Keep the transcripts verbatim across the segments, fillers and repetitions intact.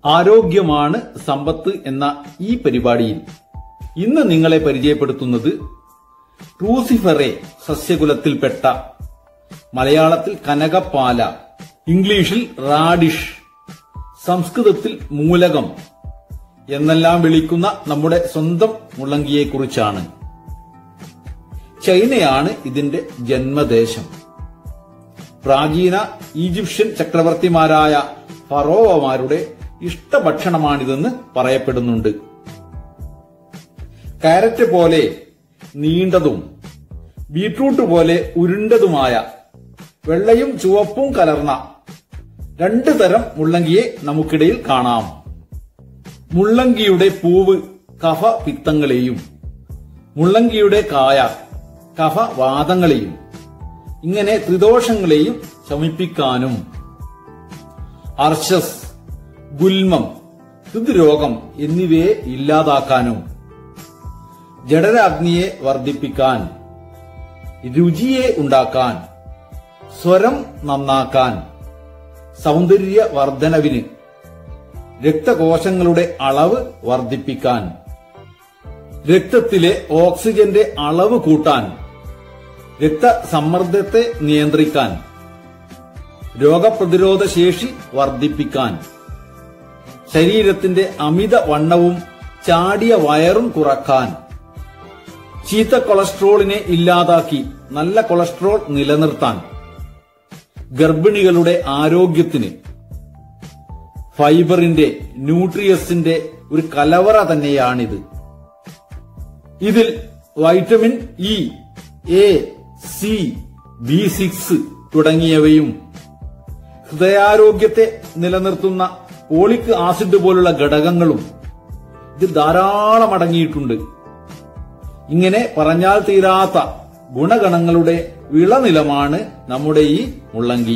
ആരോഗ്യമാണ് സമ്പത്ത് എന്ന ഈ പരിപാടിയിൽ ഇന്ന് നിങ്ങളെ പരിചയപ്പെടുത്തുന്നത് റൂസിഫെറെ സസ്യകുലത്തിൽപ്പെട്ട, മലയാളത്തിൽ കനകപ്പാല, ഇംഗ്ലീഷിൽ റാഡിഷ്, സംസ്കൃതത്തിൽ മൂലകം എന്നെല്ലാം വിളിക്കുന്ന നമ്മുടെ സ്വന്തം മുള്ളങ്കിയെക്കുറിച്ചാണ്. ചൈനയാണ് ഇതിന്റെ ജന്മദേശം. പ്രാചീന ഈജിപ്ഷ്യൻ ചക്രവർത്തിമാരായ ഫറോവമാരുടെ ഇഷ്ടഭക്ഷണമാണിതെന്ന് പറയപ്പെടുന്നുണ്ട്. കാരറ്റ് പോലെ നീണ്ടതും ബീട്രൂട്ട് പോലെ ഉരുണ്ടതുമായ വെള്ളയും ചുവപ്പും കലർന്ന രണ്ടു തരം മുള്ളങ്കിയെ നമുക്കിടയിൽ കാണാം. മുള്ളങ്കിയുടെ പൂവ് കഫ പിത്തങ്ങളെയും മുള്ളങ്കിയുടെ കായ കഫവാതങ്ങളെയും ഇങ്ങനെ ത്രിദോഷങ്ങളെയും ശമിപ്പിക്കാനും അർശസ്, ഗുൽമം, ഹൃദ്രോഗം എന്നിവയെ ഇല്ലാതാക്കാനും, ജഠരാഗ്നിയെ വർദ്ധിപ്പിക്കാൻ, രുചിയെ ഉണ്ടാക്കാൻ, സ്വരം നന്നാക്കാൻ, സൗന്ദര്യ വർധനവിന്, രക്തകോശങ്ങളുടെ അളവ് വർദ്ധിപ്പിക്കാൻ, രക്തത്തിലെ ഓക്സിജന്റെ അളവ് കൂട്ടാൻ, രക്തസമ്മർദ്ദത്തെ നിയന്ത്രിക്കാൻ, രോഗപ്രതിരോധ ശേഷി വർദ്ധിപ്പിക്കാൻ, ശരീരത്തിന്റെ അമിത വണ്ണവും ചാടിയ വയറും കുറക്കാൻ, ചീത്ത കൊളസ്ട്രോളിനെ ഇല്ലാതാക്കി നല്ല കൊളസ്ട്രോൾ നിലനിർത്താൻ, ഗർഭിണികളുടെ ആരോഗ്യത്തിന്, ഫൈബറിന്റെ, ന്യൂട്രിയസിന്റെ ഒരു കലവറ തന്നെയാണിത്. ഇതിൽ vitamin E, A, C, B six തുടങ്ങിയവയും ഹൃദയാരോഗ്യത്തെ നിലനിർത്തുന്ന ഫോളിക് ആസിഡ് പോലുള്ള ഘടകങ്ങളും ഇത് ധാരാളം അടങ്ങിയിട്ടുണ്ട്. ഇങ്ങനെ പറഞ്ഞാൽ തീരാത്ത ഗുണഗണങ്ങളുടെ വിളനിലമാണ് നമ്മുടെ ഈ മുള്ളങ്കി.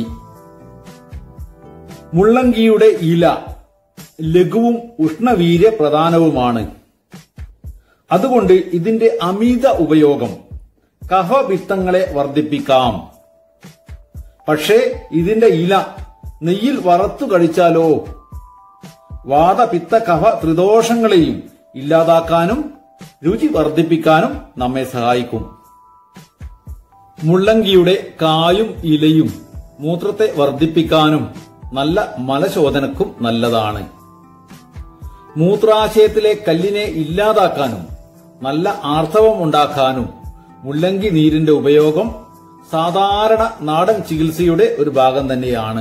മുള്ളങ്കിയുടെ ഇല ലഘുവും ഉഷ്ണവീര്യ പ്രധാനവുമാണ്. അതുകൊണ്ട് ഇതിന്റെ അമിത ഉപയോഗം കഫപിത്തങ്ങളെ വർദ്ധിപ്പിക്കാം. പക്ഷേ ഇതിന്റെ ഇല നെയ്യിൽ വറുത്തു കഴിച്ചാലോ വാതപിത്ത കഫ ത്രിദോഷങ്ങളെയും ഇല്ലാതാക്കാനും രുചി വർദ്ധിപ്പിക്കാനും നമ്മെ സഹായിക്കും. മുള്ളങ്കിയുടെ കായും ഇലയും മൂത്രത്തെ വർദ്ധിപ്പിക്കാനും നല്ല മലശോധനക്കും നല്ലതാണ്. മൂത്രാശയത്തിലെ കല്ലിനെ ഇല്ലാതാക്കാനും നല്ല ആർത്തവം ഉണ്ടാക്കാനും മുള്ളങ്കി നീരിന്റെ ഉപയോഗം സാധാരണ നാടൻ ചികിത്സയുടെ ഒരു ഭാഗം തന്നെയാണ്.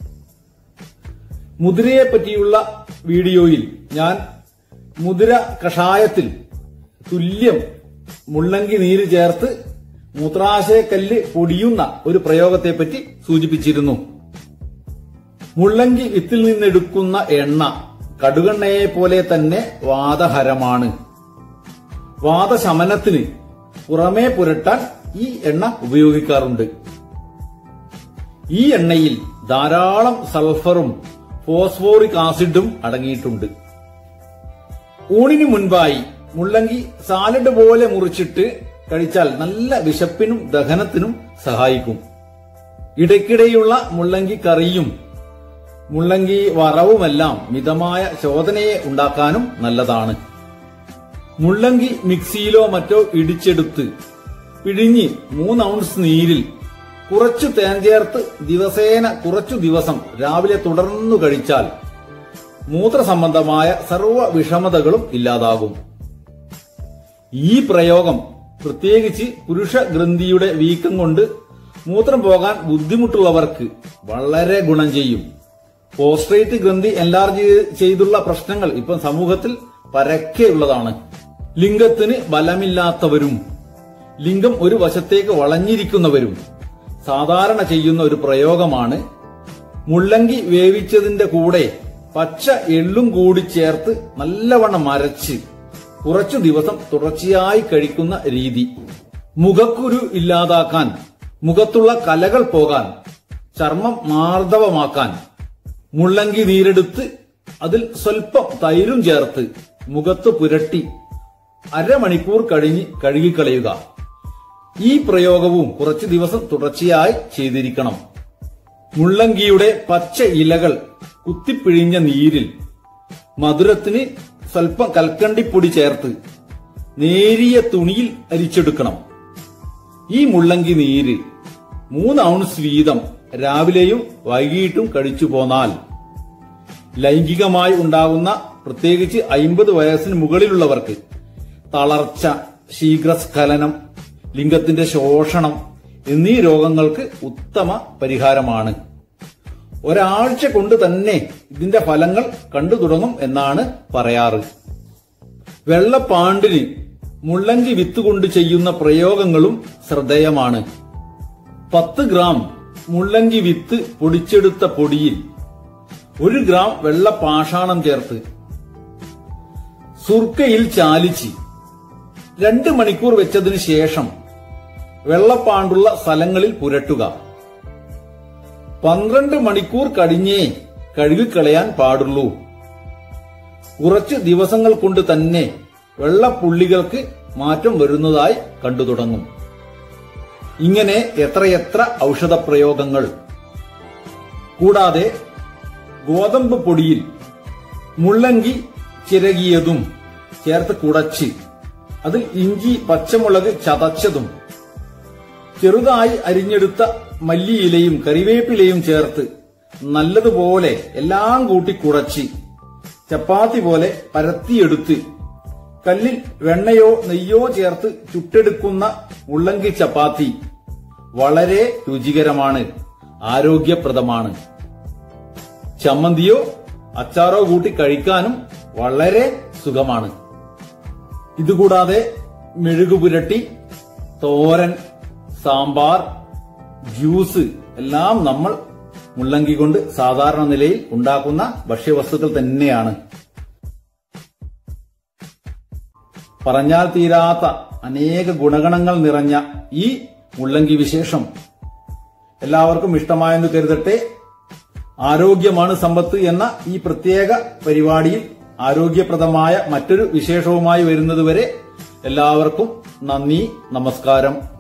മുതിരയെ പറ്റിയുള്ള വീഡിയോയിൽ ഞാൻ മുതിര കഷായത്തിൽ തുല്യം മുള്ളങ്കി നീര് ചേർത്ത് മൂത്രാശയക്കല്ല് പൊടിയുന്ന ഒരു പ്രയോഗത്തെപ്പറ്റി സൂചിപ്പിച്ചിരുന്നു. മുള്ളങ്കി വിത്തിൽ നിന്നെടുക്കുന്ന എണ്ണ കടുകെണ്ണയെ പോലെ തന്നെ വാതഹരമാണ്. വാതശമനത്തിന് പുറമേ പുരട്ടാൻ ഈ എണ്ണ ഉപയോഗിക്കാറുണ്ട്. ഈ എണ്ണയിൽ ധാരാളം സൾഫറും ഫോസ്ഫോറിക് ആസിഡും അടങ്ങിയിട്ടുണ്ട്. ഊണിന് മുൻപായി മുള്ളങ്കി സാലഡ് പോലെ മുറിച്ചിട്ട് കഴിച്ചാൽ നല്ല വിശപ്പിനും ദഹനത്തിനും സഹായിക്കും. ഇടയ്ക്കിടെയുള്ള മുള്ളങ്കി കറിയും മുള്ളങ്കി വറവുമെല്ലാം മിതമായ ശോധനയെ ഉണ്ടാക്കാനും നല്ലതാണ്. മുള്ളങ്കി മിക്സിയിലോ മറ്റോ ഇടിച്ചെടുത്ത് പിഴിഞ്ഞ് മൂന്ന് ഔൺസ് നീരിൽ കുറച്ചു തേൻ ചേർത്ത് ദിവസേന കുറച്ചു ദിവസം രാവിലെ തുടർന്നു കഴിച്ചാൽ മൂത്രസംബന്ധമായ സർവ്വ വിഷമതകളും ഇല്ലാതാകും. ഈ പ്രയോഗം പ്രത്യേകിച്ച് പുരുഷ ഗ്രന്ഥിയുടെ വീക്കം കൊണ്ട് മൂത്രം പോകാൻ ബുദ്ധിമുട്ടുള്ളവർക്ക് വളരെ ഗുണം ചെയ്യും. പോസ്ട്രേറ്റ് ഗ്രന്ഥി എൻലാർജ് ചെയ്തുള്ള പ്രശ്നങ്ങൾ ഇപ്പം സമൂഹത്തിൽ പരക്കെയുള്ളതാണ്. ലിംഗത്തിന് ബലമില്ലാത്തവരും ലിംഗം ഒരു വശത്തേക്ക് വളഞ്ഞിരിക്കുന്നവരും സാധാരണ ചെയ്യുന്ന ഒരു പ്രയോഗമാണ് മുള്ളങ്കി വേവിച്ചതിന്റെ കൂടെ പച്ച എള്ളും കൂടി ചേർത്ത് നല്ലവണ്ണം അരച്ച് കുറച്ചു ദിവസം തുടർച്ചയായി കഴിക്കുന്ന രീതി. മുഖക്കുരു ഇല്ലാതാക്കാൻ, മുഖത്തുള്ള കലകൾ പോകാൻ, ചർമ്മം മാർദ്ദവമാക്കാൻ മുള്ളങ്കി നീരെടുത്ത് അതിൽ സ്വൽപ്പം തൈരും ചേർത്ത് മുഖത്ത് പുരട്ടി അരമണിക്കൂർ കഴിഞ്ഞ് കഴുകിക്കളയുക. ഈ പ്രയോഗവും കുറച്ചു ദിവസം തുടർച്ചയായി ചെയ്തിരിക്കണം. മുള്ളങ്കിയുടെ പച്ച ഇലകൾ കുത്തിപ്പിഴിഞ്ഞ നീരിൽ മധുരത്തിന് സ്വല്പം കൽക്കണ്ടിപ്പൊടി ചേർത്ത് നേരിയ തുണിയിൽ അരിച്ചെടുക്കണം. ഈ മുള്ളങ്കി നീര് മൂന്ന് ഔൺസ് വീതം രാവിലെയും വൈകിട്ടും കഴിച്ചു പോന്നാൽ ലൈംഗികമായി ഉണ്ടാകുന്ന, പ്രത്യേകിച്ച് അമ്പത് വയസ്സിന് മുകളിലുള്ളവർക്ക് തളർച്ച, ശീഘ്രസ്ഖലനം, ലിംഗത്തിന്റെ ശോഷണം എന്നീ രോഗങ്ങൾക്ക് ഉത്തമ പരിഹാരമാണ്. ഒരാഴ്ച കൊണ്ട് തന്നെ ഇതിന്റെ ഫലങ്ങൾ കണ്ടു തുടങ്ങും എന്നാണ് പറയാറ്. വെള്ളപ്പാണ്ടിന് മുള്ളങ്കി വിത്ത് കൊണ്ട് ചെയ്യുന്ന പ്രയോഗങ്ങളും ശ്രദ്ധേയമാണ്. പത്ത് ഗ്രാം മുള്ളങ്കി വിത്ത് പൊടിച്ചെടുത്ത പൊടിയിൽ ഒരു ഗ്രാം വെള്ള പാഷാണം ചേർത്ത് സുർക്കയിൽ ചാലിച്ച് രണ്ട് മണിക്കൂർ വെച്ചതിന് ശേഷം വെള്ളപ്പാണ്ടുള്ള സ്ഥലങ്ങളിൽ പുരട്ടുക. പന്ത്രണ്ട് മണിക്കൂർ കഴിഞ്ഞേ കഴുകിക്കളയാൻ പാടുള്ളൂ. കുറച്ച് ദിവസങ്ങൾ കൊണ്ട് തന്നെ വെള്ളപ്പുള്ളികൾക്ക് മാറ്റം വരുന്നതായി കണ്ടു തുടങ്ങും. ഇങ്ങനെ എത്രയെത്ര ഔഷധപ്രയോഗങ്ങൾ. കൂടാതെ ഗോതമ്പ് പൊടിയിൽ മുള്ളങ്കി ചിരകിയതും ചേർത്ത് കുടച്ച് അതിൽ ഇഞ്ചി, പച്ചമുളക് ചതച്ചതും ചെറുതായി അരിഞ്ഞെടുത്ത മല്ലിയിലയും കറിവേപ്പിലയും ചേർത്ത് നല്ലതുപോലെ എല്ലാം കൂട്ടി കുടച്ച് ചപ്പാത്തി പോലെ പരത്തിയെടുത്ത് കല്ലിൽ വെണ്ണയോ നെയ്യോ ചേർത്ത് ചുട്ടെടുക്കുന്ന മുള്ളങ്കി ചപ്പാത്തി വളരെ രുചികരമാണ്, ആരോഗ്യപ്രദമാണ്. ചമ്മന്തിയോ അച്ചാറോ കൂട്ടി കഴിക്കാനും വളരെ സുഖമാണ്. ഇതുകൂടാതെ മെഴുകുപുരട്ടി, തോരൻ, സാമ്പാർ, ജ്യൂസ് എല്ലാം നമ്മൾ മുള്ളങ്കി കൊണ്ട് സാധാരണ നിലയിൽ ഉണ്ടാക്കുന്ന ഭക്ഷ്യവസ്തുക്കൾ തന്നെയാണ്. പറഞ്ഞാൽ തീരാത്ത അനേക ഗുണഗണങ്ങൾ നിറഞ്ഞ ഈ മുള്ളങ്കി വിശേഷം എല്ലാവർക്കും ഇഷ്ടമായെന്ന് കരുതട്ടെ. ആരോഗ്യമാണ് സമ്പത്ത് എന്ന ഈ പ്രത്യേക പരിപാടിയിൽ ആരോഗ്യപ്രദമായ മറ്റൊരു വിശേഷവുമായി വരുന്നതുവരെ എല്ലാവർക്കും നന്ദി, നമസ്കാരം.